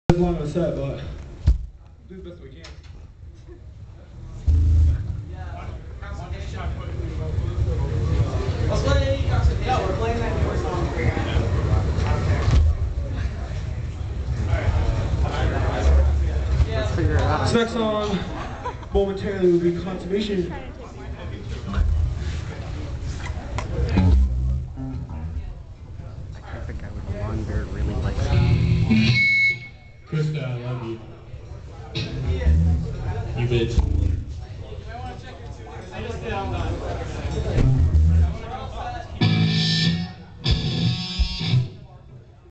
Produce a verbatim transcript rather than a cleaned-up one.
As long as I said, but do the best we can. Let's play. No, we're playing that newer song. Let's figure it out. This next song momentarily will be Consummation. I think I would long beard really likes it. Krista, I love you. You bitch.